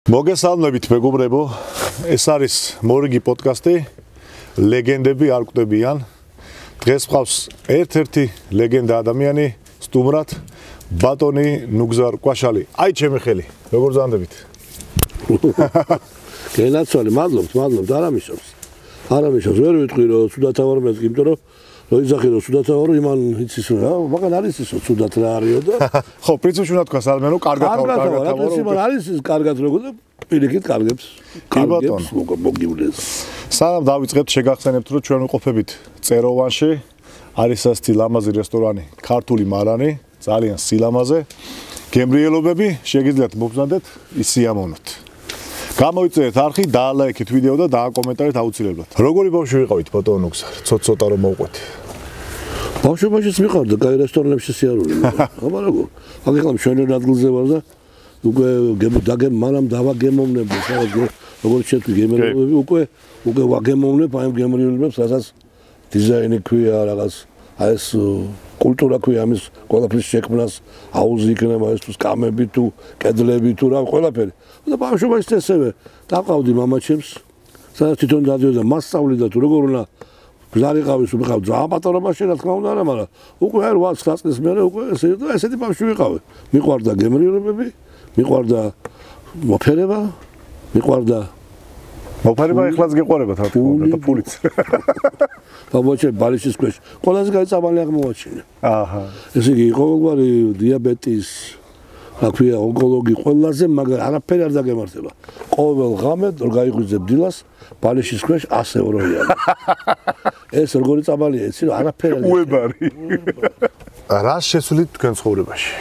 მოგესალმებით მეგობრებო, ეს არის მორიგი პოდკასტი ლეგენდები არ კვდებიან. დღეს მყავს ერთ-ერთი ლეგენდა ადამიანი, სტუმრად ბატონი ნუგზარ კვაშალი. აი ჩემი ხელი, როგორ ზანდებით? გენაცვალე, მადლობთ, არ ამიშობს, ვერ ვიტყვი რომ ცუდათა ვარ მეთქი, იმიტომ რომ როიზახი რომ ცუდათა ვარ, იმან იცის რა, მაგან არის ისო ცუდათ რა არისო და ხო, პრინციპში უნდა თქვა საერთოდ რომ კარგად ვარ, იმან არის ის კარგად როგორ და პირიქით კარგებს მოგივლეს. სანამ დავიწყებთ, შეგახსენებთ რომ ჩვენ ვიყოფებით წეროვანში, არის ასეთი ლამაზი რესტორანი, ქართული მარანი, ძალიან სილამაზე. გემრიელობები, შეგიძლიათ მოგზადეთ, ისიამოვნოთ. გამოიწერეთ არხი, დაალაიქეთ ვიდეო და დააკომენტარეთ აუცილებლად. როგორი ბავშვი ვიყავით ბატონო ნუგზარ? ცოტა რომ მოვყვეთი. ბავშვობაშიც მიყავდა, კაი რესტორნებში სიარული. აბა როგორ? აქ მშვენიერ ადგილზე ვარ და უკვე მანამ დავაგემოვნებ, როგორც შეთქვი გემრიელებები, უკვე ვაგემოვნებ აი ამ გემრიელებებს, რასაც დიზაინი ქვია, რაღაც აი ეს კულტურა ქვია ამის ყველაფრის შექმნას, აუზი იქნება ეს თუ სკამები თუ კედლები თუ რა ყველაფერი. და ბავშვობაში ესევე დაყავდი მამაჩემს, სადაც თვითონ დადიოდა მასწავლიდა თუ როგორ უნდა გზარიყავის ვიყავ ძალიან პატარა ბავშვი რა თქმა უნდა, მაგრამ უკვე 8-9 წლის მერე უკვე ესეთი ბავშვი ვიყავი. მიყვარდა გემრიელებები, მიყვარდა მოფერება, მიყვარდა მოფერება ეხლაც გეყვარება რა თქმა უნდა და პულიც. ბაბუაჩემ ბალიშის ქვეშ ყველაზე გაიწაბალი აღმოაჩინა. აჰა. ესე იგი ყოველგვარი დიაბეტის, რა ქვია, ონკოლოგი ყველაზე, მაგრამ არაფერი არ დაგემართება. ყოველ ღამე რომ გაიღვიძებ დილას, ბალიშის ქვეშ 100 ევროია. ეს როგორი წაბალია, იცი რა, არაფერი არ უებარი. რა შესულით თქვენ ცხოვრებაში?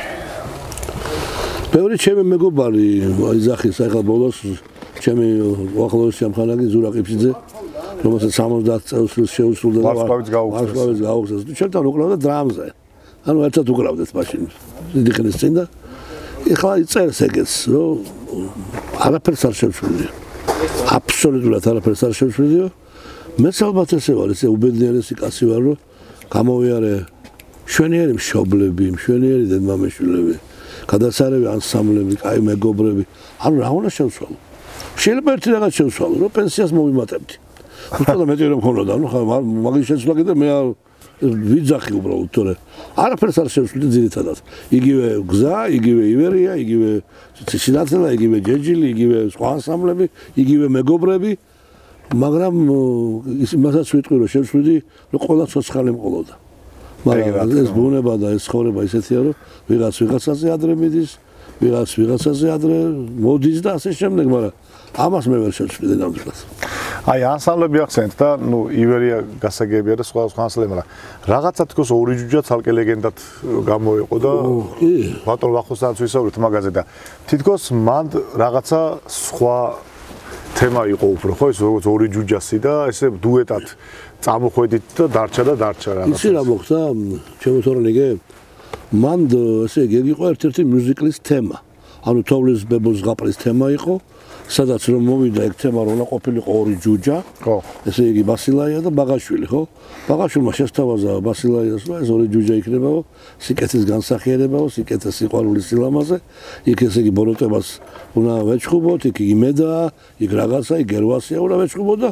ბევრი ჩემი მეგობარი იძახის ახლა ბოლოს ჩემი უახლოესი ამხანაგი ზურა ყიფშიძე, რომელსაც 70 წელს შეუსრულდა და ვარსკვლავიც გაუხსნეს. ჩემთან უკრავდა დრამზე. ანუ ერთად უკრავდეთ მაშინ. დიდი ხნის წინ და ეხლა იწერს ეგეც, რომ არაფერს არ შევშვიდიო. აბსოლუტურად არაფერს არ შევშვიდიო. მეც ალბათ ესე ვარ, ესე უბედნიერესი კაცი ვარ, რომ გამოვიარე მშვენიერი მშობლები, მშვენიერი დედმამიშვილები, გადასარევი ანსამბლები, კაი მეგობრები. ანუ რა უნდა შევცვალო? შეიძლება ერთი რაღაც შევცვალო, რომ პენსიას მოვიმატებდი. უბრალოდ მეტი რომ მქონოდა, ანუ ხა მაგის შეცვლა კიდე მე ვიძახი უბრალოდ, თორე არაფერს არ შევშვიდი ძირითადად. იგივე გზა, იგივე ივერია, იგივე სინათლა, იგივე ჯეჯილი, იგივე სხვა ანსამბლები, იგივე მეგობრები, მაგრამ მასაც ვიტყვი რომ შევშვიდი, რომ ყველა ცოცხალი მყოლოდა. მაგრამ ეს ბუნება და ეს ცხოვრება ისეთია, რომ ვიღაცაზე ადრე მიდის, ვიღაცაზე ადრე მოდის და ასე შემდეგ, მაგრამ ამას მე ვერ შევშვიდე ნამდვილად. აი ანსამბლები ახსენეთ და ნუ ივერია გასაგებია და სხვა ანსამბლები, მაგრამ რაღაცა თქოს ორი ჯუჯა ცალკე ლეგენდად გამოიყო და ბატონ ვახოსთანაც ვისაუბრეთ მაგაზე და თითქოს მან რაღაცა სხვა თემა იყო უფრო, ხო, ეს როგორც ორი ჯუჯასი და ესე დუეტად წამოხვედით და დარჩა რაღაცა. იცი რა მოხდა? ჩემო თორნიგე მან ესე იგი იყო ერთ-ერთი მიუზიკლის თემა. ანუ თოვლის ბებოს ზღაპრის თემა იყო. სადაც რომ მოვიდა ეგ თემა რომ უნდა ყოფილიყო ორი ჯუჯა, ხო, ესე იგი ბასილაია და ბაღაშვილი, ხო? ბაღაშვილმა შესთავაზა ბასილაიას, რომ ეს ორი ჯუჯა იქნებაო, სიკეთის განსახიერებაო, სიკეთის სიყვარულის სილამაზე, იქ ესე იგი ბოროტებას უნდა ვეჩხუბოთ, იქ იმედა, იქ რაღაცა, იქ გერვასია უნდა ვეჩხუბოთ და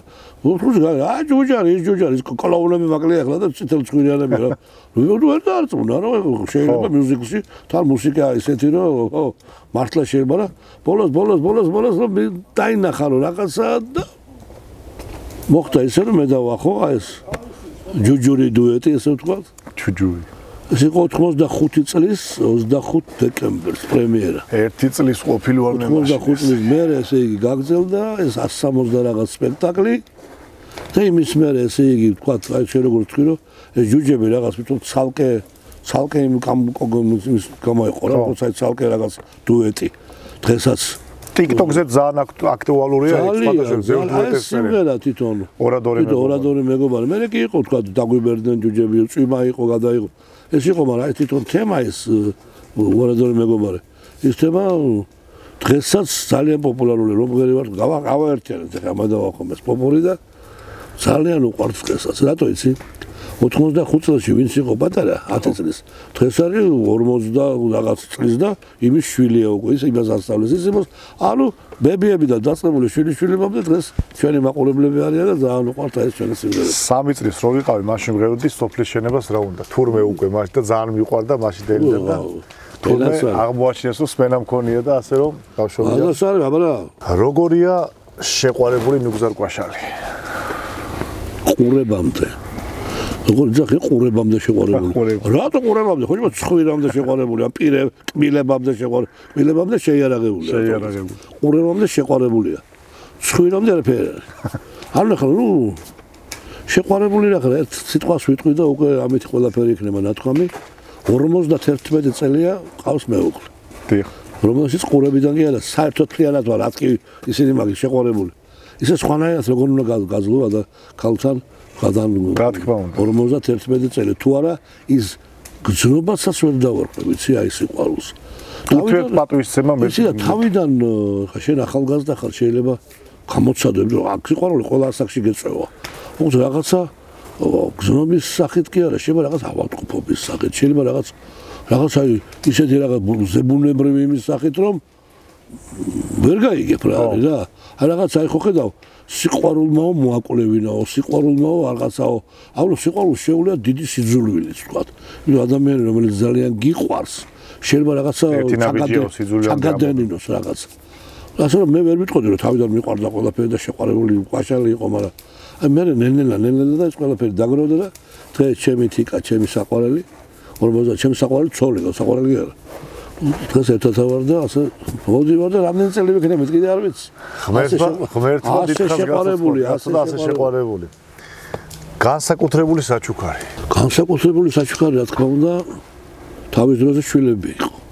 აი ჯუჯარი, ის ჯუჯარი, ის კოლაუნები მაკლია ახლა და წითელ ცხვირიანები რა. ვერ დაარწმუნა, რომ შეიძლება მიუზიკლში თან მუსიკა ისეთი რომ, ხო, მართლა შეიძლება რა. ბოლოს რომ დაინახა რომ რაღაცა და მოხდა ისე რომ მე დავახო აი ეს ჯუჯური დუეტი ესე ვთქვათ. ჯუჯური. ეს იყო 85 წლის 25 დეკემბერს პრემიერა. 1 წლის ყოფილი ვარ მე მაშინ. 85 წლის მერე ესე იგი გაგრძელდა ეს 160 რაღაც სპექტაკლი და იმის მერე ესე იგი ვთქვათ აი შე როგორ ვთქვი რომ ეს ჯუჯები რაღაც თვითონ ცალკე იმ გამოიყო რა თქო ცალკე რაღაც დუეტი დღესაც TikTok-ზე ძალიან აქტუალურია ეს ფოტოშოპზე სიმღერა თვითონ ორადორი მეგობარი მე კი იყო თქვა დაგვიბერდნენ ჯუჯები წვიმა იყო გადაიღო ეს იყო მაგრამ თვითონ თემა ეს ორადორი მეგობარი ის თემა დღესაც ძალიან პოპულარული რომ ვერი ვარ გავაერთიანეთ ახლა მადავახომ ეს პოპული და ძალიან უყვარს დღესაც რატო იცი 85 წელში ვინც იყო პატარა 10 წლის დღეს არის 40 რაღაც წლის და იმის შვილია უკვე ის იმას ასწავლის ის იმას ანუ ბებიები და დაწყებული შვილიშვილებამდე დღეს ჩვენი მაყურებლები არიან და ძალიან უყვართ ეს ჩვენი სიმღერა 3 წლის რო ვიყავი მაშინ მღეროდი სოფლის შენებას რა უნდა თურმე უკვე მაშინ და ძალიან მიყვარდა მაშინ დელიდა თურმე აღმოაჩინეს რომ სმენა მქონია და ასე რომ გავშოვია ასე არის აბა როგორია შეყვარებული ნუგზარ კვაშალი ყურებამდე როგორ ძახი ყურებამდე შეყვარებული რატო ყურებამდე ხო იბა ცხვირამდე შეყვარებული ან პირე კბილებამდე შეყვარებული კბილებამდე შეიარაღებულია ყურებამდე შეყვარებულია ცხვირამდე არაფერი არ ნახე ნუ შეყვარებული რა ხარ ერთ სიტყვას ვიტყვი და უკვე ამით ყველაფერი იქნება ნათქვამი 51 წელია ყავს მეუღლე დიახ რომელშიც ყურებიდან კი არა საერთოდ ფლიანად ვარ რაც კი ისინი მაგის შეყვარებული ისე სხვანაირად როგორ უნდა გაძლოვა და ქალთან რა თქმა უნდა 51 წელი თუ არა ის გზნობასაც ვერ დავარქვი ვიცი აი სიყვარულს თავიდან პატივისცემა მე ისე თავიდან შენ ახალგაზრდა ხარ შეიძლება გამოცადებ რომ აქ სიყვარული ყველა ასაკში გეწევა უც რაღაცა გზნობის სახით კი არა შეიძლება რაღაც ავადმყოფობის სახით შეიძლება რაღაც აი ისეთი რაღაც ზებუნებრივი იმის სახით რომ ვერ გაიგებ რა არის რა აი რაღაც აი ხო ხედავ სიყვარულმაო მოაკვლევინაო სიყვარულმაო რაღაცაო აუ სიყვარულს შეუძლია დიდი სიძულვილიც ვთქვათ იმიტომ ადამიანი რომელიც ძალიან გიყვარს შეიძლება რაღაცა ჩაგადენინოს რაღაც ასე რომ მე ვერ ვიტყოდი რომ თავიდან მიყვარდა ყველაფერი და შეყვარებული კვაშალი იყო მაგრამ აი მე ნელ-ნელა და ეს ყველაფერი დაგროვდა და დღეს ჩემი თიკა ჩემი საყვარელი 50 ჩემი საყვარელი ცოლი და საყვარელი არა დღეს ერთად ვარ და ასე მოვდივარ და რამდენი წელი ვიქნებით კიდე არ ვიცი ღმერთმა დიდხანს გასაყვარებული ასე შეყვარებული განსაკუთრებული საჩუქარი რა თქმა უნდა თავის დროზე შვილები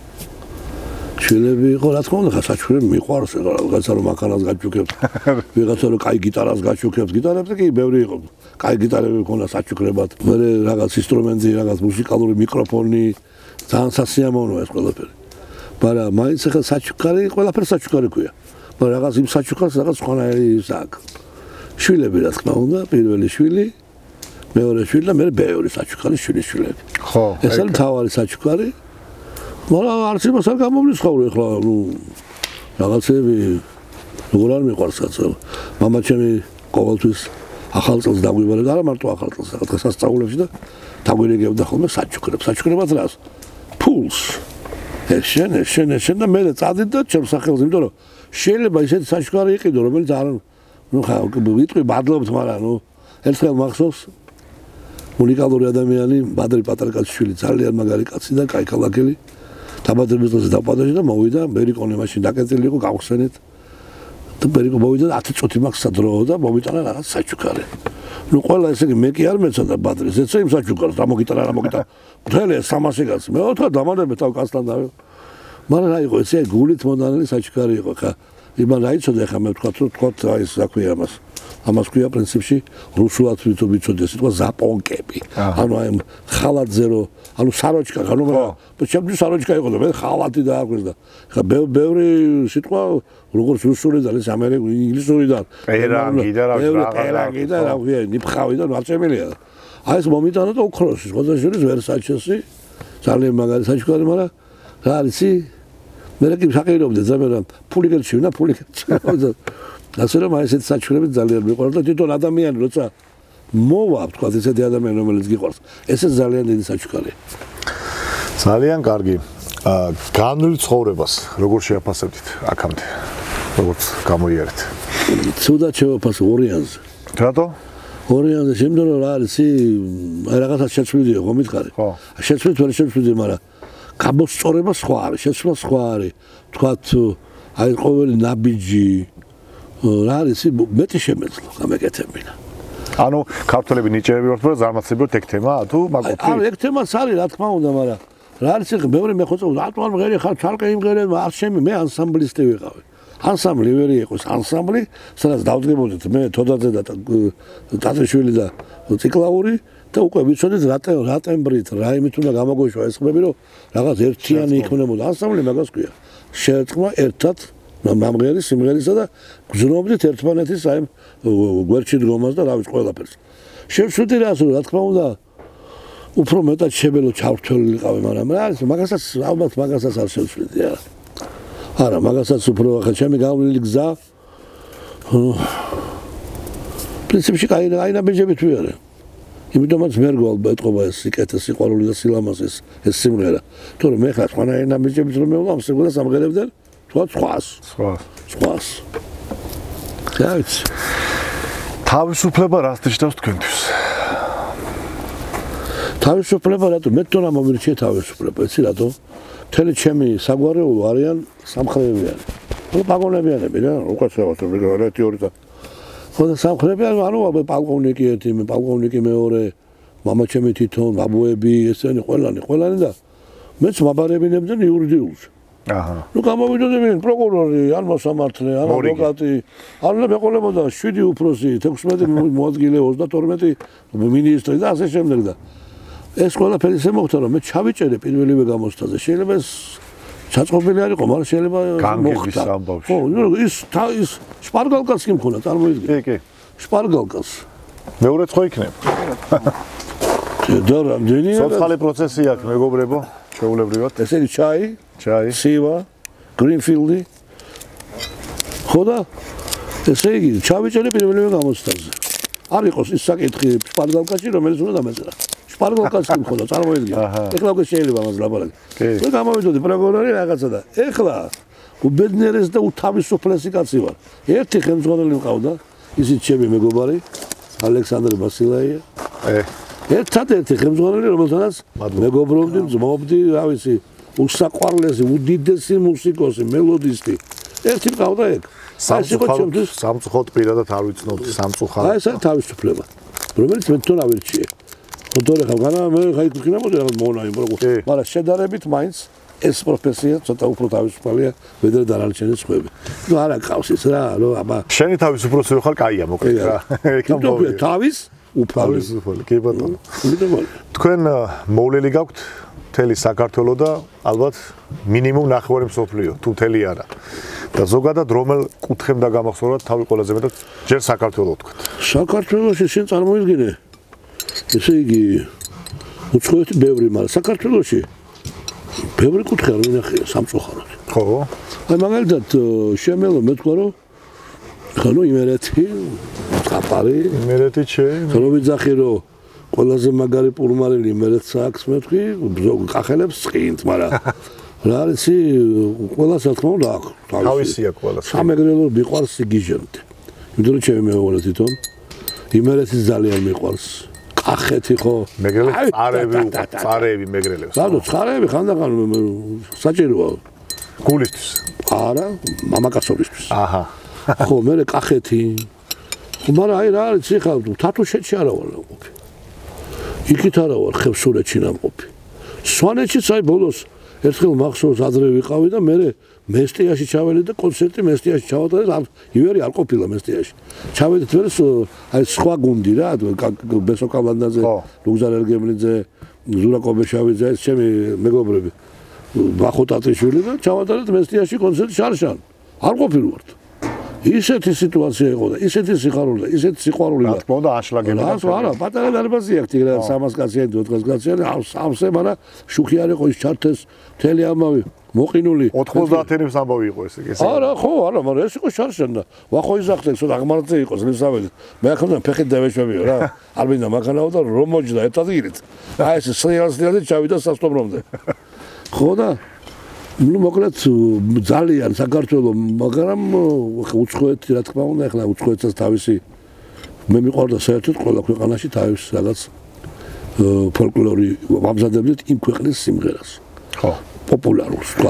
იყო რა თქმა უნდა საჩუქრები მიყვარს რაღაცა რომ ახალას გაჩუქებთ ვიღაცა რომ კაი გიტარას გაჩუქებთ გიტარებზე კი ბევრი იყო კაი გიტარები მქონდა საჩუქრებად მე რაღაც ინსტრუმენტი რაღაც მუსიკალური მიკროფონი ძალიან სასიამოვნოა ეს ყველაფერი. მაგრამ მაინც ახლა საჩუქარი, ყველაფერი საჩუქარი ქვია. მაგრამ რაღაც იმ საჩუქარს რაღაც სხვანაირი აქვს. შვილები რა თქმა უნდა, პირველი შვილი, მეორე შვილი და მე მეორე საჩუქარი შვილიშვილები. ხო. ეს არის თავარი საჩუქარი. მაგრამ არც იმას არ გამოვლისხავ ახლა, ნუ რაღაცები როგორ არ მიყვარს კაცო. მამა ჩემი ყოველთვის ახალ წელს დაგვიბარებდა, არა მარტო ახალ წელს, რაღაც სასწაულებში და დაგვირიგებდა ხოლმე საჩუქრებს. საჩუქრებად რას? ფულს შენ და მე წადით და ჩემს სახელს იმიტომ რომ შეიძლება ისეთი საჩუქარი იყიდო რომელიც არ ნუ ხა ვიტყვი ბადლობთ მაგრამ ნუ ერთხელ მახსოვს უნიკალური ადამიანი ბადრი პატარა კაცშვილი ძალიან მაგარი კაცი და კაი ქალაქელი დაბადების დღეზე დაპატაჟე და მოვიდა ამერიკონი მაშინ დაკეტილი იყო გავხსენეთ და ამერიკო მოვიდა 10 წუთი მაქვს სადროო და მომიტანა რაღაც საჩუქარი ნუ ყველა ესე იგი მე კი არ მეცადა ბადრის ეცე იმ საჩუქარს დამოგიტანა მთელი 300 კაცი მე ოთხა დამანებე თავ კაცთან და მაგრამ რა იყო ესე გულით მონანილი საჩუქარი იყო ხა იმან რა იცოდა ხა მე ვთქვათ აი ეს საქვია ამას ქვია პრინციპში რუსულად ვიცოდი სიტყვა ზაპონკები ანუ აი ხალატზე რო ანუ საროჩკა ანუ მე ჩემთვის საროჩკა იყო და მე ხალატი და აქვს და ხა ბევრი სიტყვა როგორც რუსულიდან ეს ინგლისურიდან პერანგი და რა ქვია ნიფხავი და ნაცემელია აი ეს მომიტანა და ოქროსი სხვა შორის ვერსაჩესი ძალიან მაგარი საჩუქარი მაგრამ რა არის მე რა კი საყირობდი ზაბერა ფული გერჩივნა ასე რომ აი ესეთი საჩუქრები ძალიან მიყვარს და თვითონ ადამიანი როცა მოვა თქვა ესეთი ადამიანი რომელიც გიყვარს ესე ძალიან დიდი საჩუქარია ძალიან კარგი განვლილ ცხოვრებას როგორ შეაფასებდით აქამდე როგორც გამოიარეთ ცუდად შევაფასე ორიანზე რატო ორიანზე შემდგომ რა არის აი რაღაცა შეცვლიდიო ხო მითხარი ხო შეცვლით ვერ შეცვლიდიო მაგრამ გამოსწორება სხვა არის შეცვლა სხვა არის თქვათ აი ყოველი ნაბიჯი რა არის მეტი შემეძლო გამეკეთებინა ანუ ქართველები ნიჭიერი ვართ რომ ზარმაცებიოთ ეგ თემა თუ მაგოთი არა ეგ თემაც არის რა თქმა უნდა მაგრამ რა არის ეგ მეორე მეხოწო რატო არ მღერი ხარ თალკე იმღერება არ შემი მე ანსამბლისტი ვიყავი ანსამბლი ვერი იყოს ანსამბლი სადაც დავდგებოდით მე თოდაძე და ტატრიშვილი და ციკლაური და უკვე ვიცოდით რა ტემბრით რა იმით უნდა გამოგვეშვა ეს ხმები რომ რაღაც ერთიანი იქნებოდა ანსამბლი მაგას ქვია შეერწყმა ერთად მამღერი სიმღერისა და გზნობდით ერთმანეთის აი გვერდში დგომას და რა ვიცი ყველაფერს შევშვიდი რა თქმა უნდა უფრო მეტად შებელო ჩავრთველიყავი, მაგრამ რა არის, ალბათ მაგასაც არ შევშვიდი, არა. არა, მაგასაც უფრო ახლა ჩემი გავლილი გზა პრინციპში აი ნაბიჯებით ვიარე. იმიტომაც მე რგვალ ეთყობა ეს სიკეთე სიყვარული და სილამაზის ეს სიმღერა. თორემ მე ხარ სხვანაირი ნაბიჯებით რომ მეულა ამ სიმღერას ამღერებდნენ თქვა სხვას. გაიც. თავისუფლება რას ნიშნავს თქვენთვის? თავისუფლება რატო? მე თვითონ მომირჩიე თავისუფლება, იცი რატო? მთელი ჩემი საგვარეულო არიან სამხრევიანი. პაგონებიანები რა, უკაცრავად ერთი ორი და ხოდა სამხრევიანი, ანუ პალკოვნიკი ერთი, პალკოვნიკი მეორე, მამა ჩემი თვითონ, ბაბუები, ესენი ყველანი და მეც მაბარებინებდნენ იურიდიულში. აჰა. ნუ გამოვიდოდნენ პროკურორი, ან მოსამართლე, ან ადვოკატი, ან მეყოლებოდა 7 უფროსი, 16 მოადგილე, 32 მინისტრი და ასე შემდეგ და ეს ყველაფერი ისე მოხდა რომ მე ჩავიჭერე პირველივე გამოცდაზე. შეიძლება ეს ჩაწყობილი არ იყო, მაგრამ შეიძლება განგების ამბავში. ხო, ის შპარგალკაც კი მქონდა, წარმოიდგინე. კი. შპარგალკაც. მეორეც ხო იქნება? და რამდენია? სოციალური პროცესი აქვს, მეგობრებო, შეულებრივად. ესე იგი ჩაი, სივა, გრინფილდი. ხო და ესე იგი ჩავიჭერე პირველივე გამოცდაზე. არ იყოს ის საკითხი შპარგალკაში, რომელიც უნდა დამეწერა. შპარგალკაც კი მქონდა, წარმოიდგინე. ეხლა უკვე შეიძლება ამას ლაპარაკი. მე გამოვიდოდი პროკურორი რაღაცა და ეხლა უბედნიერეს და უთავისუფლესი კაცი ვარ. ერთი ხელმძღვანელი მყავდა, ისიც ჩემი მეგობარი, ალექსანდრე ბასილაია. ერთადერთი ხელმძღვანელი, რომელთანაც მეგობრობდი, ძმობდი, რა ვიცი, უსაყვარლესი, უდიდესი მუსიკოსი, მელოდისტი. ერთი მყავდა ეგ. სამწუხაროდ პირადად არ ვიცნობდი სამწუხაროდ. აი ეს არის თავისუფლება, რომელიც მე თვითონ ავირჩიე. თორე ხალხანა მე ხაი ქრინამოდი რაღაც მონაი პროგრამი. მაგრამ შედარებით მაინც ეს პროფესია ცოტა უფრო თავისუფალია, ვიდრე დანარჩენი სხვები. ნუ არა ყავს ის რა, აბა. შენი თავისუფლოსი რო ხარ, კაია მოკლედ რა. ეკამ თავის უფალი, კი ბატონო. თქვენ მოვლილი გაქვთ მთელი საქართველო და ალბათ მინიმუმ ნახევარი მსოფლიო, თუ მთელი არა. და ზოგადად რომელ კუთხემდა გამახსოვრდათ თავი ყველაზე მეტად ჯერ საქართველო თქვით. საქართველოში შენ წარმოიდგინე ესე იგი უცხოეთი ბევრი, მაგრამ საქართველოში ბევრი კუთხე არ ვინახია სამწუხაროდ. ხო. აი მაგალითად შემელო მე თქვა რომ ხანო იმერეთი, ხაპარი, იმერეთი ჩემ. ხანო ვიძახი რომ ყველაზე მაგარი პურმარელი იმერეთს აქვს მე თქვი, კახელებს წინთ, მაგრამ რა არის ყველა საქმე უნდა აქვს. თავისია ყველა. სამეგრელო მიყვარს სიგიჟემდე. იმიტომ რომ ჩემი მეუღლე თვითონ იმერეთის ძალიან მიყვარს. კახეთი ხო? მეგრელებს წარები მეგრელებს. რატო წარები ხანდახან საჭიროა. გულისთვის. არა, მამაკაცობისთვის. აჰა. ხო, მე კახეთი. მაგრამ აი რა არის ხა თათუშეთში არა ვარ ნამყოფი. იქით არა ვარ ხევსურეთში ნამყოფი. სვანეთშიც აი ბოლოს ერთხელ მახსოვს ადრე ვიყავი და მე მესტიაში ჩავედი და კონცერტი მესტიაში ჩავატარეთ, ივერი არ ყოფილა მესტიაში. ჩავედით მე აი სხვა გუნდი რა, ბესო კავანდაძე, ლუგზარ ერგემლიძე, ზურა კობეშავიძე, ეს ჩემი მეგობრები. ბახო ტატრიშვილი და ჩავატარეთ მესტიაში კონცერტი შარშან. არ ყოფილვართ. ისეთი სიტუაცია იყო და ისეთი სიხარული და ისეთი სიყვარული და თქმა უნდა აშლაგებდა. არა, პატარა დარბაზი აქვს ტიგრა 300 კაციანი, 400 კაციანი, სამსე, მაგრამ შუქი არ იყო ის ჩართეს მთელი ამავე მოყინული 90-იანების ამბავი იყო ეს. არა, ხო, არა, მაგრამ ეს იყო შარშან და ვახო იზახტე, ცოტა აღმართზე იყო ლისაველი. მე ახლა ფეხით დავეშვებიო რა. არ მინდა მანქანაო და რომ მოჯდა ერთ ადგილით. აი ეს სრიალსდიადე ჩავიდა სასტომრომდე. ხო და ნუ მოკლედ ძალიან საქართველოს, მაგრამ უცხოეთი რა თქმა უნდა, ახლა უცხოეთსაც თავისი მე მიყვარდა საერთოდ ყველა ქვეყანაში თავის რაღაც ფოლკლორი ვამზადებდით იმ ქვეყნის სიმღერას. ხო. პოპულარულს, თქვა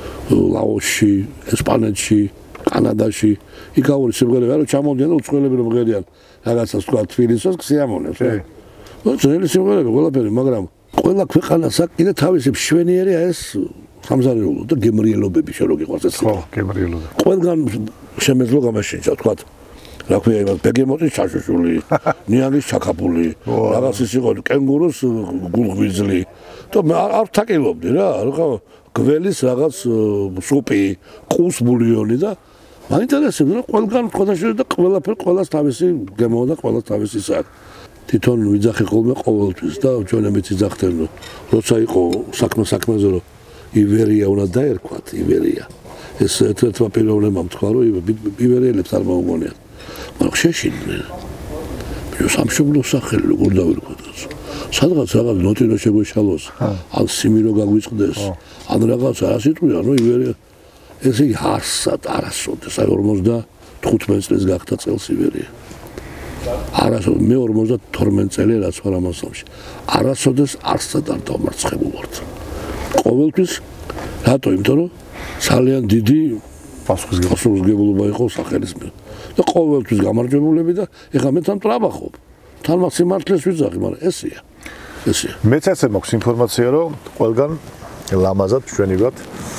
ლაოსში, ესპანეთში, კანადაში, იქაური სიმღერები არა ჩამოდიან და უცხოელები რომ ღერიან რაღაცას თქვა თბილისს ქსიამონებს. ნუ ძველი სიმღერები ყველაფერი, მაგრამ ყველა ქვეყანას აქვს კიდე თავისი მშვენიერი ეს სამზარეულო და გემრიელობები შენ რო გიყვარს ეს. ხო, გემრიელობა. ყველგან შემეძლო გამაშენჭა, თქვა რა ქვია იმას ბეგემოტის ჩაშუშული, ნიანგის ჩაკაპული, რაღაც ის იყო კენგურუს გულღვიძლი. და მე არ ვთაკილობდი რა, ხო, გველის რაღაც სუპი, ყუს ბულიონი და მაინტერესებდა რა ყველგან ხოდაშური და ყველაფერ ყველას თავისი გემო და ყველას თავისი საკ. თვითონ ვიძახე ხოლმე ყოველთვის და ჩვენებიც იძახდნენ რომ როცა იყო საქმეზე რომ ივერია უნდა დაერქვათ ივერია ეს ერთ-ერთმა პიროვნებამ თქვა რომ ივერიელებს არ მოუგონიათ მაგრამ შეშინდნენ სამშობლო სახელი როგორ დავირქვათ სადღაც რაღაც ნოტინო შეგვეშალოს ან სიმირო გაგვიწყდეს ან რაღაც რა სიტყვია ნუ ივერია ესე იგი არასოდეს აი 55 წელს გახდა წელს ივერია არასოდეს მე 52 წელი რაც ვარ ამ ასამში არასოდეს არცად არ დავმარცხებულვართ ყოველთვის რატო იმიტომ რომ ძალიან დიდი პასუხისმგებლობა იყო სახელის მიერ და ყოველთვის გამარჯვებულები და ეხლა მე თან ტრაბახობ თან მას სიმართლეს ვიძახი მაგრამ ესეა მეც ასე მაქვს ინფორმაცია რომ ყველგან ლამაზად ჩვენივად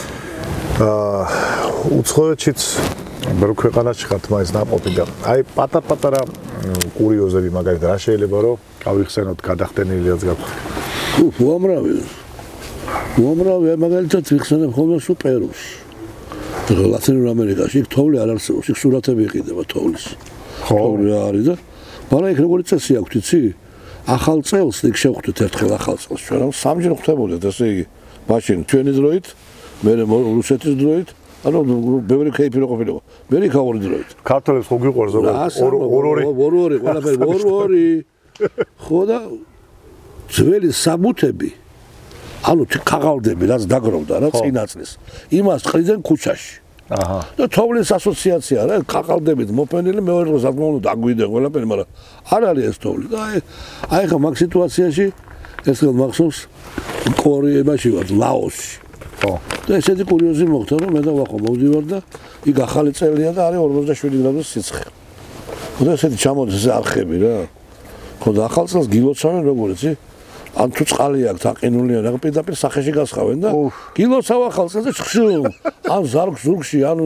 უცხოეთშიც ბევრ ქვეყანაში ხართ მაინც ნაყოფი და აი პატარ-პატარა კურიოზები მაგალითად რა შეიძლება რომ გავიხსენოთ გადახდენილი რაც გაქვთ უამრავი მაგალითად ვიხსენებ ხოლმე სულ პერუს ლათინურ ამერიკაში იქ თოვლი არ არსებობს იქ სურათები იყიდება თოვლის თოვლი რა არის და მაგრამ იქ როგორი წესი აქვს იცი ახალ წელს იქ შევხვდით ერთხელ ახალ წელს ჩვენ რომ სამჯერ ხვდებოდეთ ესე იგი მაშინ ჩვენი დროით მე რუსეთის დროით ანუ ბევრი кейფი რო ყოფილიყო მე იქა ორი დროით ქართველებს ხო გიყვარს ორი ყველაფერი ორი ხო და ძველი საბუთები ანუ ქაღალდები რაც დაგროვდა რა წინაწლის იმას ყრიდნენ ქუჩაში აჰა და თოვლის ასოციაცია რა ქაღალდებით მოფენილი მეორე დღეს რა თქმა უნდა დაგვიდე ყველაფერი მაგრამ არ არის ეს თოვლი და აი ხა მაგ სიტუაციაში ერთხელ მახსოვს კორეაში ვარ ლაოსში ხო და ესეთი კურიოზი მოხდა რომ მე და ვახო მოვდივარ და იქ ახალი წელია და არის 47 გრადუს სიცხე ხო და ესეთი ჩამოდის ეს არხები რა ხო და ახალ წელს გილოცავენ როგორ იცი ან თუ წყალი აქვს აყინულია რა პირდაპირ სახეში გასხავენ და გილოცავ ახალ წელს ხშულ ან ზურგში ან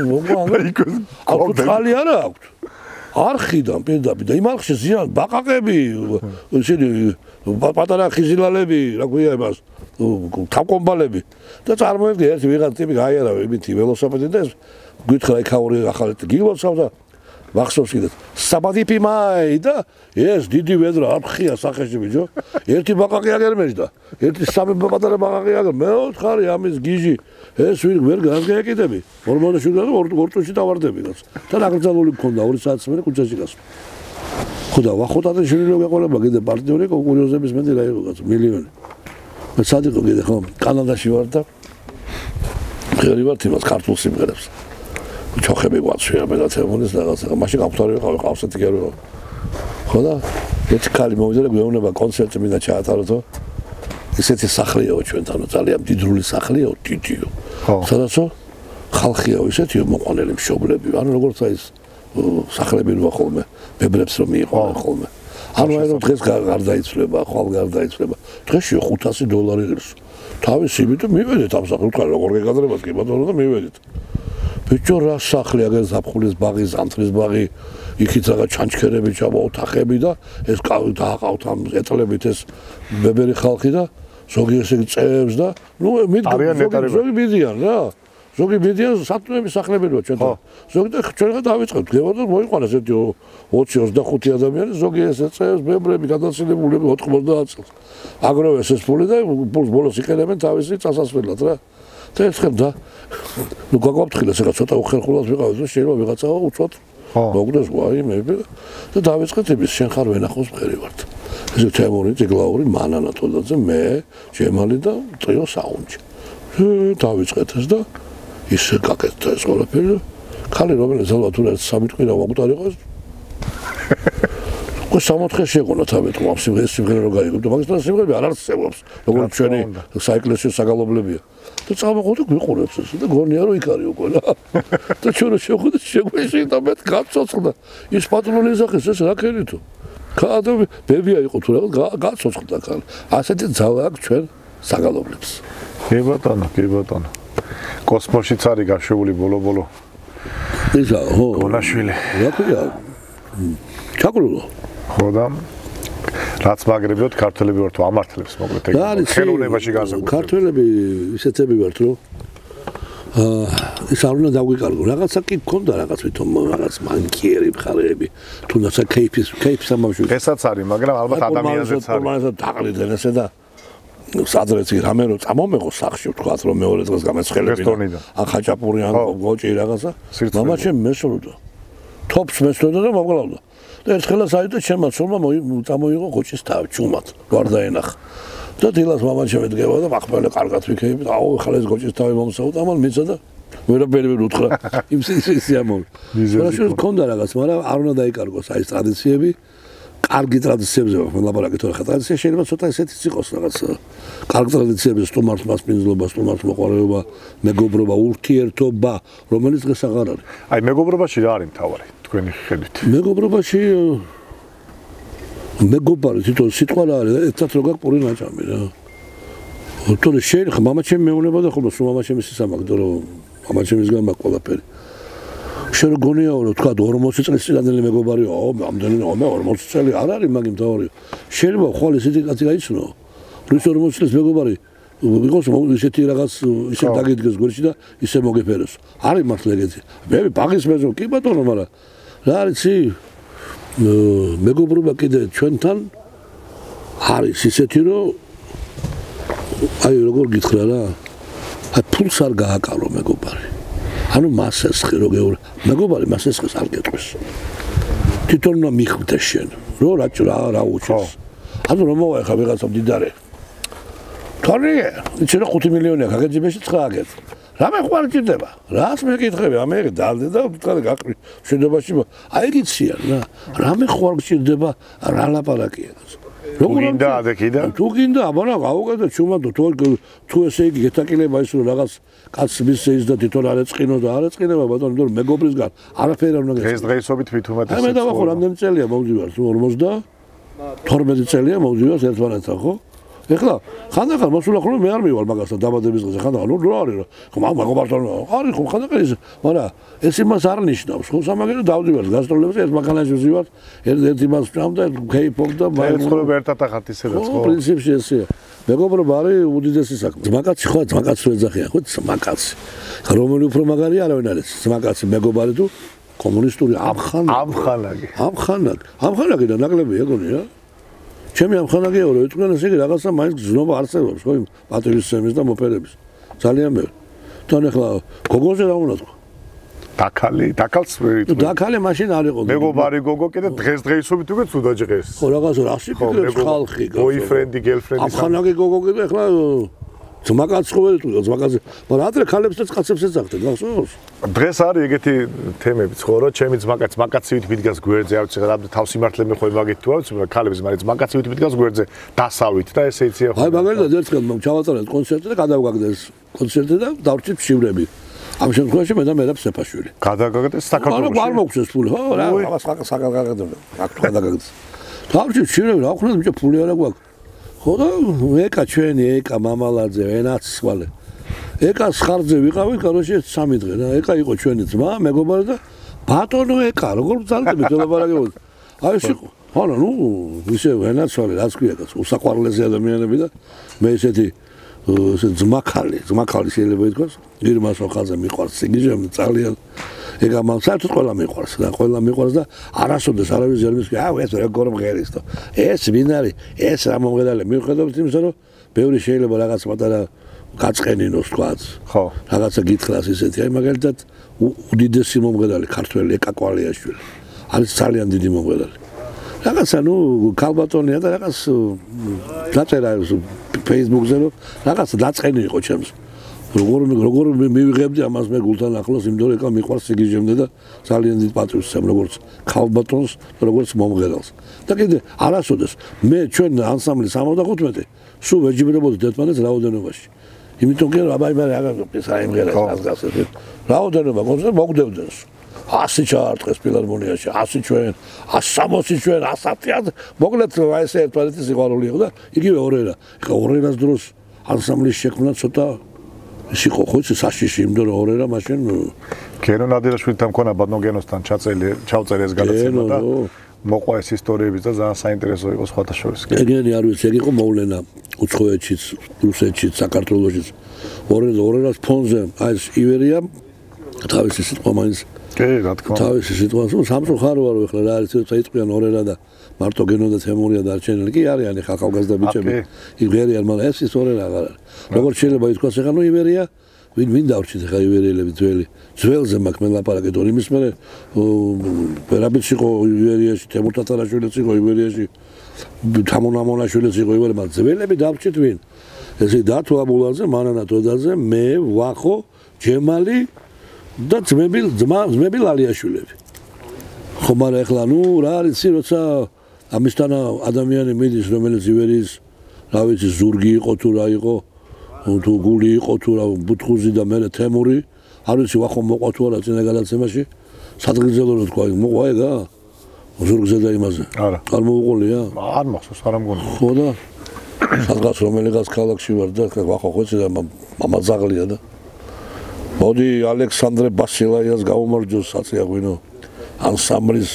თუ წყალი არა აქვს არხიდან პირდაპირ და იმ არხში ზიან ბაყაყები ისინი პატარა ხიზილალები რა ქვია იმას თავკომბალები და წარმოიდგინე ერთი ვიღაც ტიპი გაიარავა იმითი ველოსიპედი და ეს გითხრა იქაური ახალი გილოცავ და მახსოვს კიდე საბადიპი მაი და ეს დიდი ვედრა არხია სახეში ბიჭო ერთი ბაყაყი აგერმეში და ერთი სამი პატარა ბაყაყი აგერ მეოთხარი ამის გიჟი ეს ვერ გაგეკიდები 47 და 2 წუთში დავარდები რაც და ნაკრძალული მქონდა 2 საათს მერე კუჩაში გასვლა ხო და ვახოტადა შეიძლება გაყოლება კიდე პარტიული კურიოზების მეტი რა იყო კაცო მილიონი მე სადიყო კიდე ხო კანადაში ვარ და ხერი ვარ თემას ქართულ სიმღერებს ჩოხები გვაცვია მე და თემონის რაღაცა მაშინ გავხდარი ვიყავი ყავსეთი გერო ხო და ერთი ქალი მოვიდა და გვეუბნება კონცერტი მინდა ჩაატაროთ ესეთი სახლია ჩვენთანო ძალიან დიდრული სახლია დიდიო სადაცო ხალხია ისეთიო მოყვანილი მშობლები ანუ როგორც აი ეს სახლები როა ხოლმე ბებრებს რომ მიიყვანენ ხოლმე ანუ აი რომ დღეს გარდაიცვლება ხვალ გარდაიცვლება დღეში $500 ღირს თავის იმით მივედით ამ სახლს თქვა როგორ გეკადრებათ კი ბატონო და მივედით ბიჭო რა სახლი აგერ ზაფხულის ბაღი ზამთრის ბაღი იქით რაღაც ჩანჩქერები ჩაბო ოთახები და ეს დააყავთ ამ ეტლებით ეს ბებერი ხალხი და ზოგი ესე წევს და ნუ ზოგი მიდიან რა ზოგი მიდიან სათნოების სახლები როა ჩვენ ზოგი და ჩვენ დავიწყებთ გებოდა მოიყვანეს ერთი 20-25 ადამიანი ზოგი ესე წევს ბებრები გადაცილებული 90 წელს აგროვეს ეს ფული და ფულს ბოლოს იყენებენ თავისი წასასვლელად რა და ერთხელ და ნუ გაგვაფრთხილეს ეხლა ცოტა უხერხულად ვიყავით და შეიძლება ვიღაცაა უცბად მოგდეს ვაი მე და დავიწყეთ იმის შენ ხარ ვენახოს მღერი ვართ ესე თემური ძეგლაური მანანა თოდაძე მე ჯემალი და ტრიო საუნჯი დავიწყეთ ეს და ისე გაკეთდა ეს ყველაფერი ქალი რომელიც ალბათ უნდა სამი ტყვი რა ვაგუტარიყო ხო 64 შეგონა თავით ამ სიმღერა რო გაიგებ და მაგის სიმღერები არ არსებობს როგორც ჩვენი საეკლესიო საგალობლებია და წამოყოთ გვიყურებს ეს და გონია რომ იქ არის უკვე რა და ჩვენ შევხვდით შეგვეშინდა მე გაცოცხლდა ის პატრონი ზახეს ეს რა ქერითო ქადო ბებია იყო თუ რა გაცოცხლდა ქალი ასეთი ძალა აქვს ჩვენ საგალობლებს კი ბატონო კოსმოსშიც არის გაშვებული ბოლო ისა ხო გონაშვილი რა ქვია ჩაკრულო ხო და რაც მაგრებიოთ ქართველები ვართ ამართლებს მოკლედ ეგ ხელოვნებაში განსაკუთრებით ქართველები ისეთები ვართ რომ ის არ უნდა დაგვიკარგო. რაღაცა კი გქონდა რაღაც თვითონ რაღაც მანკიერი მხარეები. თუნდაც კეიფის ამბავში. ესაც არის, მაგრამ ალბათ ადამიანზეც არის. ადამიანსაც დაყრიდნენ ესე და სადრეც რამე რო წამომეღო სახში ვთქვათ რომ მეორე დღეს გამეცხელებინა. ან ხაჭაპური ან გოჭი რაღაცა. მამა ჩემი მესროდა. თოფს მესროდა და მომკლავდა. და ერთხელაც აიდო ჩემმა ცოლმა წამოიღო გოჭის თავი ჩუმად. ვარდაენახა. და დილას მამა ჩემი დგება და მახმელე კარგად ვიქეები და აუ ახლა ეს გოჭის თავი მომსაუთ ამან მიცა და ვერაფერი ვერ უთხრა იმ სიამოვნ. შეიძლება გქონდა რაღაც, მაგრამ არ უნდა დაიკარგოს აი ეს ტრადიციები. კარგი ტრადიციებზე ლაპარაკი თორე ხა ტრადიცია შეიძლება ცოტა ესეთიც იყოს რაღაც. კარგი ტრადიციები სტუმარს მასპინძლობა, სტუმარს მოყვარეობა, მეგობრობა, ურთიერთობა, რომელიც დღეს აღარ არის. აი მეგობრობაში რა არის მთავარი თქვენი ხედვით? მეგობრობაში მეგობარი თვითონ სიტყვა რა არის, ერთად რო გაქვს პური ნაჭამი რა. თორე შეიძლება მამა ჩემი მეუნება და ხოლმე სულ მამა ჩემი სისამაგდო რომ მამა ჩემისგან მაქვს ყველაფერი. შენ გონიაო რომ თქვა 40 წლის წინანდელი მეგობარიო, ამდენი 40 წელი არ არის მაგ იმთავარიო. შეიძლება ხვალ ესეთი კაცი გაიცნო. რუს 40 წლის მეგობარი იყოს ისეთი რაღაც ისე დაგიდგეს გვერდში და ისე მოგეფეროს. არის მართლა ეგეთი. მე ბაღის მეზო კი ბატონო, მაგრამ რა არის მეგობრობა კიდე ჩვენთან არის ისეთი რომ აი როგორ გითხრა რა აი ფულს არ გააკარო მეგობარი ანუ მასესხი რო გეურ მეგობარი მასესხის არ გეტყვის თვითონ უნდა მიხვდეს შენ რო რა უჩეს ანუ რომ მოვა ხა ვიღაცა მდიდარე თორე იცი რა 5 მილიონია გაგეძებეში 9 აგეთ რამე ხوار ჭირდება რას მეკითხები ამერი დალდე და ვთქალი გაყრი შედობაში აი გიციან რა რამე ხوار ჭირდება რა ლაპარაკია როგორ გინდა ადექიდა თუ გინდა აბანა გავუკეთე ჩუმადო თუ ესე იგი გეთაკილება ის რომ რაღაც კაცს მისცეს და თვითონ არ ეწყინო და არ ეწყინება ბატონო იმიტომ რომ მეგობრისგან არაფერი არ უნდა გეს დღეისობით თვითუმეტეს აი მე დავახო რამდენი წელია მოვდივარ 52 წელია მოვდივარ ერთმანეთთან ხო ეხლა ხანდახან მოსულა ხოლმე მე არ მივალ მაგასთან დაბადების დღეზე ხანდახან რა არის ხო მეგობართან არის ხო ხანდახან ის მაგრამ ეს იმას არ ნიშნავს ხო სამაგერო დავდივარ გასტროლებზე ერთ მანქანაში ვზივარ ერთ იმას ვჭამდა ქეიფობ და მაერცხლობ ერთად ახათ ისე და ხო პრინციპში ესეა მეგობრობა არის უდიდესი საქმე ძმაკაცი ხო ძმაკაცს რო ეძახიან ხო ძმაკაცი რომელი უფრო მაგარი არავინ არის ძმაკაცი მეგობარი თუ კომუნისტური ამხანაგი და ნაკლები ეგონი რა ჩემი ამხანაგია რომ ეთქვენ ესე იგი რაღაცა მაინც გზნობა არსებობს ხო იმ პატივისცემის და მოფერების ძალიან მე თან ახლა გოგოზე რა უნდა თქვა დაკალს დაკალე მაშინ არ იყო მეგობარი გოგო კიდე დღესდღეობით უკვე ცუდა ჟღეს ხო რაღაცა რაში ფიქრობს ხალხი ბოიფრენდი გერლფრენდი ამხანაგი გოგო კიდე ახლა ძმაკაც ხოველი თუ ძმაკაზე მაგრამ ადრე ქალებს და კაცებს ეძახდნენ გახსოვს დღეს არის ეგეთი თემები ხო რა ჩემი ძმაკაცივით მიდგას გვერდზე არ ვიცი რა თავს იმართლე მე ხო მაგით თუ არ ვიცი ქალებს მაგრამ ძმაკაცივით მიდგას გვერდზე დასავით და ესე იცია ხო აი მაგალითად ერთხელ ჩავატარეთ კონცერტი და გადავგაგდეს კონცერტი და დავრჩით ფშივრები ამ შემთხვევაში მე და მერაბ სეფაშვილი გადავგაგდეს საქართველოში არ მოგცეს ფული ხო რა საგაგაგდო აქ თუ გადაგაგდეს დავრჩით ფშივრები რა ხუნდა მე ფული არა გვაქვს ხო და ეკა ჩვენი ეკა მამალაძე ენაც სვალე ეკას ხარჯზე ვიყავი კაროში 3 დღე რა ეკა იყო ჩვენი ძმა მეგობარი და ბატონო ეკა როგორ ბძალდები დელაბარაგებოდ აი ეს იყო ხანა ნუ ისე ენაც სვალე რაც ქვია კაც უსაყვარლესი ადამიანები და მე ესეთი ძმაკალი შეიძლება ითქვას ირმას ხალხზე მიყვარს სიგიჟემ ძალიან ეკა მან საერთოდ ყველა მიყვარს და არასოდეს არავის არ მისკი აუ ეს როგორ მღერის და ეს ვინ არის ეს რა მომღერალი მიუხედავად იმისა რომ ბევრი შეიძლება რაღაც პატარა გაწყენინოს თქვაც ხო რაღაცა გითხრას ისეთი აი მაგალითად უდიდესი მომღერალი ქართველი ეკა კვალიაშვილი არის ძალიან დიდი მომღერალი რაღაცა ნუ ქალბატონია და რაღაც დაწერა Facebook-ზე რომ რაღაცა დაწყენი იყო ჩემს როგორ მივიღებდი ამას მე გულთან ახლოს იმიტომ რომ ეკა მიყვარს სიგიჟემდე და ძალიან დიდ პატრიოტს ამ როგორც ქალბატონს და როგორც მომღერალს და კიდე არასოდეს მე ჩვენ ანსამბლი 75 სულ ვეჯიბრებოდით ერთმანეთს რაოდენობაში იმიტომ კი აბა ეს აი მღერას გასაგებ რაოდენობა კონცერტ მოგდებდეს 100 ჩაარტყეს ფილარმონიაში 100 ჩვენ 160 ჩვენ 110 მოკლედ აი ეს ერთმანეთის სიყვარული იყო და იგივე ორერა ეხა ორერას დროს ანსამბლის შექმნა ცოტა ის იყო ხო საშიში იმიტომ რომ ორერა მაშინ გენო ნადირაშვილთან მქონა ბატონო გენოსთან ჩავწერე ეს გადაცემა და მოყვა ეს ისტორიები და ძალიან საინტერესო იყო სხვათა შორის. ეგენი არ ვიცი, ეგ იყო მოვლენა უცხოეთშიც, რუსეთშიც, საქართველოშიც. ორერას ფონზე აი ეს ივერია თავისი სიტყვა მაინც რა თქმა უნდა. თავისი სიტყვა სამწუხარო არ ვეხლა რა არის წაიწყვიან ორერა და მარტო გენო და თემურია დარჩენილი კი არიან ახლა ახალგაზრდა ბიჭები. ივერია მაგრამ ეს ორერა აღარ არის. როგორც შეიძლება ითქვას ახლა ნუ ივერია ვინ დავრჩით ახლა ივერიელები ძველზე მაქვს მე ლაპარაკეთ იმის მერე ვერაფერს იყო ივერიაში თემურ თათარაშვილიც იყო ივერიაში თამონამონაშვილიც იყო ივერია მაგრამ ძველები დავრჩით ვინ ესე დათო აბულაძე მანანა თოდაძე მე ვახო ჯემალი და ძმები ლალიაშვილები ხო მაგრამ ახლა ნუ რა არის იცი როცა ამისთან ადამიანი მიდის რომელიც ივერიის რა ვიცი ზურგი იყო თუ რა იყო თუ გული იყო თუ რა ბუთხუზი და მე თემური არ ვიცი ვახო მოყვა თუ არა წინა გადაცემაში სადღეგრძელო რო თქვა მოყვა ეგა ზურგზე და იმაზე არა არ მოუყოლია არ მახსოვს არ მგონია ხო და სადღაც რომელიღაც ქალაქში ვარ და ვახო ხო იცი და მამა ზაღლია და მოდი ალექსანდრე ბასილაიას გაუმარჯოს საწიაღვინო ანსამბლის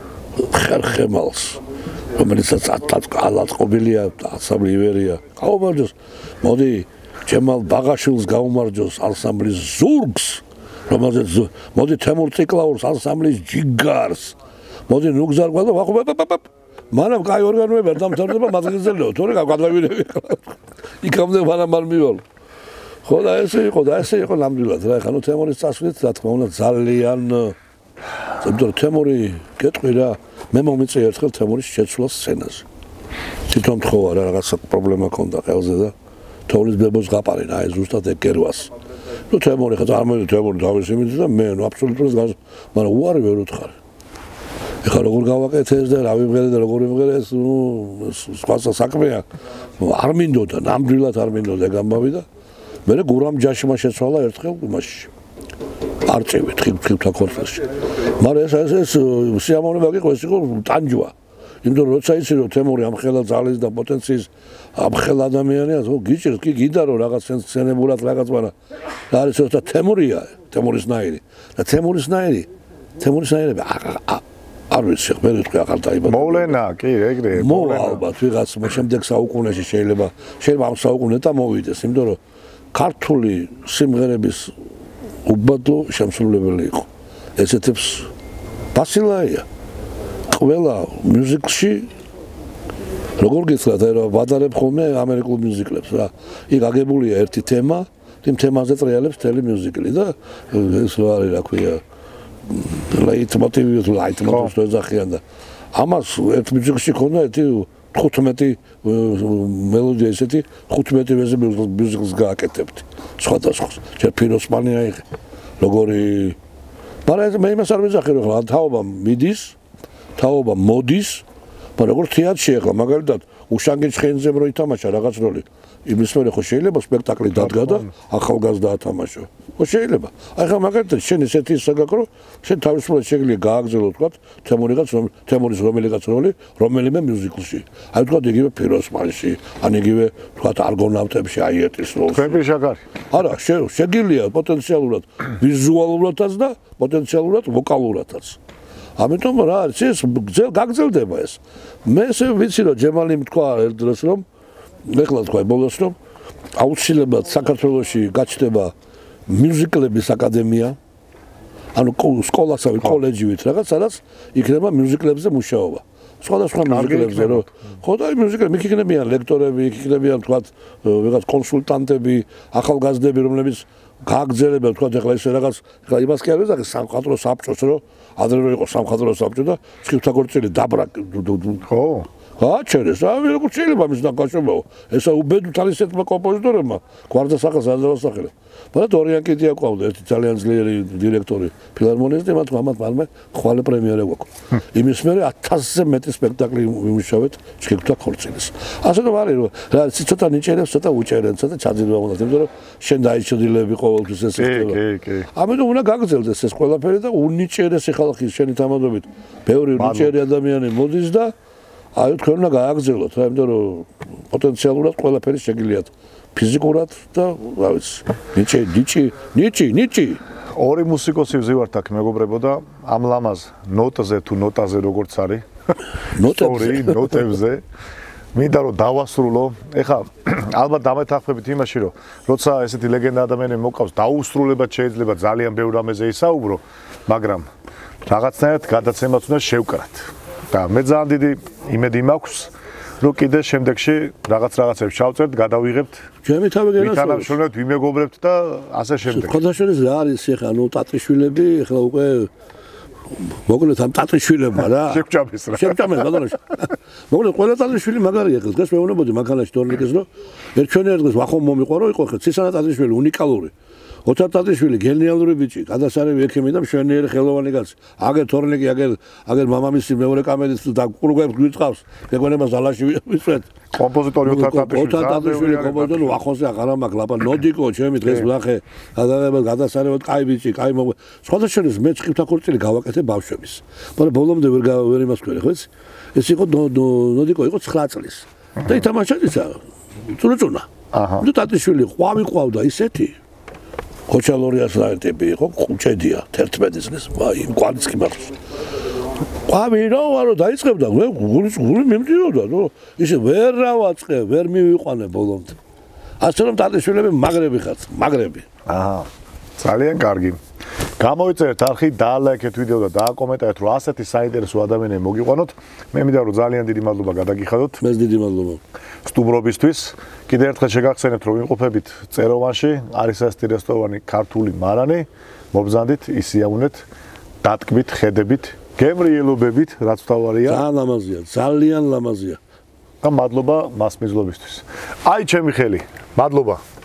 ხერხემალს რომელიც აწაწყობილია ანსამბლი ივერია გაუმარჯოს მოდი ჯემალ ბაღაშვილს გაუმარჯოს ანსამბლის ზურგს რომელზეც მოდი თემურ ციკლაურს ანსამბლის ჯიგარს მოდი ნუგზარგვა და ვახო მანამ კაი ორგანოები არ დამთავრდება მათგიზელო თორე გადავიდები იქამდე მანამ არ მივალ ხო და ესე იყო ნამდვილად რა ხანო თემურის წასვლით რა თქმა უნდა ძალიან ზოგადად თემური გეტყვი რა მე მომიწია ერთხელ თემურის შეცვლა სცენაზე თვითონ თხოვა რა რაღაცა პრობლემა ქონდა ყელზე და თოვლის ბებოს გაპარენ აი ზუსტად ეგ გერვას ნუ თემური ხა წარმოიდგინე თემური თავის იმით და მე ნუ აბსოლუტურად მაგრამ უარი ვერ უთხარ ეხლა როგორ გავაკეთე ეს და რა ვიმღერე და როგორ ვიმღერე ეს ნუ სხვა საქმეა არ მინდოდა ნამდვილად არ მინდოდა ეგ ამბავი და მე გურამ ჯაშმა შეცვალა ერთხელ იმაში არ წევი თხილთა კონცერტში მაგრამ ეს სიამოვნება იყო ეს იყო ტანჯვა იმიტომ რომ როცა იცი რომ თემური ამხელა ძალის და პოტენციის ამხელა ადამიანია ხო გიჭირს კი გიდა რომ რაღაც სცენებურად რაღაც მაგრამ რა არის როცა თემურია თემურისნაირი და თემურისნაირები არ ვიცი მე ვიტყვი აღარ დაიბადა მოვლენა კი ეგრე მოვა ალბათ ვიღაც შემდეგ საუკუნეში შეიძლება ამ საუკუნე და მოვიდეს იმიტომ რომ ქართული სიმღერების უბადლო შემსრულებელი იყო ესეთებს ბასილაია ყველა მუსიკში როგორ გიცხრათ აი რა ვადარებ ხოლმე ამერიკულ მუსიკებს რა იქ აგებულია ერთი თემა იმ თემაზე ტრიალებს მთელი მუსიკი და ეს რა არის რა ქვია ლაიტმოტივი თუ ეძახიან და ამას ერთ მუსიკში ქონდა ერთი 15 მელოდია ესეთი 15 ვეზე მუსიკას გააკეთებდი სხვადასხვა ჯერ ფიროსმანია იყო როგორი მაგრამ მე იმას არ ვეძახი რომ რა თაობა მიდის თაობა მოდის მაგრამ როგორ თეატრში ახლა მაგალითად უშანგეჩხენზე რო ითამაშა რაღაც როლი იმის მერე ხო შეიძლება სპექტაკლი დადგა და ახალგაზრდა ათამაშო ხო შეიძლება აი ხა მაგალითად შენ ესეთი საგაკრო შენ თავისუფლად შეგიძლია გააგზელო თქვა თემურის რომელიღაც როლი რომელიმე მუსიკალში აი თქვა იგივე ფიროსმანში ან იგივე თქვა არგონავტებში აიეტის როლში ქვები შეგარი არა შეგიძლია პოტენციალურად ვიზუალურადაც და პოტენციალურად ვოკალურადაც ამიტომ რა არის ეს გაგრძელდება ეს მე ესე ვიცი რომ ჯემალი თქვა ერთ დროს რომ ეხლა თქვა ბოლოს რომ აუცილებლად საქართველოში გაჩნდება მუსიკლების აკადემია ანუ სკოლასავე კოლეჯივით რაღაც სადაც იქნება მუსიკლებზე მუშაობა სხვადასხვა მუსიკლებზე რომ ხო და მუსიკები იქნებიან ლექტორები იქნებიან თქვა რაღაც კონსულტანტები ახალგაზრდები რომლებიც გააგრძელებენ თქვა ეხლა ეს რაღაც იმას კი არ ვეძახი სამხატვრო საბჭოს რომ ადრე რო იყო სამხატვრო საბჭო და სკიფთაგორწილი დაბრა ხო გააჩერეს აი როგორ შეიძლება მის დაკავშირებაო ესა უბედურთან ისეთმა კომპოზიტორებმა გვარდა სახას არ დავასახელე მაგრამ დორიან კიდია ყავდა ერთი ძალიან ძლიერი დირექტორი ფილარმონიის და მათ მამათმე ხვალე პრემიერა გვაქვს იმის მერე 1000-ზე მეტი სპექტაკლი ვიმუშავეთ სკიფთაგორწილის ასე რომ არის რომ რა ცოტა ნიჭერებს ცოტა უჭერენ ცოტა ჩაძირვა უნდა იმიტომ რომ შენ დაიჭრილები ყოველთვის ეს ხდება კი ამიტომ უნდა გაგრძელდეს ეს ყველაფერი და უნიჭერესი ხალხის შენი თამადობით ბევრი უნიჭერი ადამიანი მოდის და აი თქვენ უნდა გააგრძელოთ რა იმიტომ რომ პოტენციალურად ყველაფერი შეგიძლიათ ფიზიკურად და რა ვიცი ნიჭი ორი მუსიკოსი ვზივართ აქ მეგობრებო და ამ ლამაზ ნოტაზე თუ ნოტაზე როგორც არის ნოტებზე. მინდა რომ დავასრულო. ეხლა ალბათ დამეთანხმებით იმაში, რომ როცა ესეთი ლეგენდა ადამიანები მოკავს, დაუსრულებად შეიძლება ძალიან ბევრ რამეზე ისაუბრო, მაგრამ რაღაცნაირად გადაცემაც უნდა შევკრათ. და მე ძალიან დიდი იმედი მაქვს, რომ კიდე შემდეგში რაღაცებს ჩავწერთ, გადავიღებთ. ჩემი თავი გენასწავლეთ. თანამშრომლობთ, ვიმეგობრებთ და ასე შემდეგ. ხოთაშორის რა არის ეხლა ტატრიშვილები, ეხლა უკვე მოკლედ ამ ტატრიშვილებმა რა. შევჭამეს რა. შევჭამეს ბატონო. მოკლედ ყველა ტატრიშვილი მაგარია ხეს. დღეს მეუბნებოდი მანქანაში თორნიკეს რომ ერთჩვენერ დღეს ვახომ მომიყვა რომ იყო ხე ცისანა ტატრიშვილი უნიკალური. ოთარ ტატრიშვილი გენიალური ბიჭი, გადასარევი ექიმი და მშვენიერი ხელოვანი კაცი. აგერ თორნიკი, აგერ მამამისი მეორე კამერით და ყურგვებს გვიწყავს. გეგონებას ალაში ვისვეთ. კომპოზიტორი ოთარ ტატრიშვილი კომპოზიტორი ვახონზე აღარ მაქვს ლაპა ნოდიკო ჩემი დღეს ვლახე. გადასარევად კაი ბიჭი, კაი მოგ. სხვათა შორის მე ჭიქთაქორწილი გავაკეთე ბავშვების. მაგრამ ბოლომდე ვერ იმასქვერე ხო იცი? ეს იყო ნოდიკო იყო 9 წლის. და ითამაშა ისა. წუნა. აჰა. და ტატრიშვილი ყვავი ყავდა ისეთი. ხოჩალორიას რაიტები იყო ხუჭედია 11 წლის იმ კვალის კიბარს. ყვავი რო ვარო დაიწყებდა გული მიმდიოდა რომ ისე ვერ რავაწყე ვერ მივიყვანე ბოლომდე. ასე რომ ტატრიშვილები მაგრები ხართ მაგრები. აჰა ძალიან კარგი. გამოიწერეთ არხი, დაალაიქეთ ვიდეო და დააკომენტარეთ რომ ასეთი საინტერესო ადამიანები მოგიყვანოთ. მე მინდა რომ ძალიან დიდი მადლობა გადაგიხადოთ. მე დიდი მადლობა. სტუმრობისთვის. კიდევ ერთხელ შეგახსენებთ რომ ვიმყოფებით წეროვანში, არის ასეთი რესტორანი ქართული მარანი, მობზანდით, ისიამუნეთ, დატკბით, ხედებით, გემრიელობებით, რაც თავარია. ძალიან ლამაზია, ძალიან ლამაზია. და მადლობა მასმიზლობისთვის. აი ჩემი ხელი. მადლობა.